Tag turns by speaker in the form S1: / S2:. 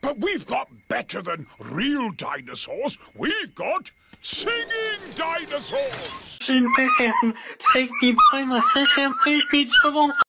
S1: But we've got better than real dinosaurs. We've got singing dinosaurs.
S2: Take me by the hand, please be trouble.